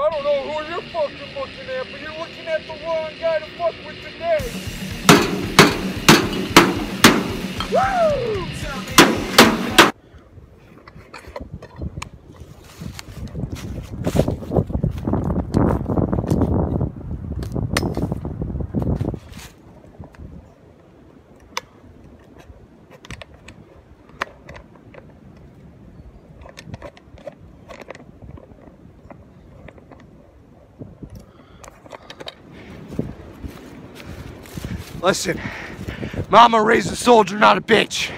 I don't know who you're fucking looking at, but you're looking at the wrong guy to fuck with today. Woo! Listen, Mama raised a soldier, not a bitch.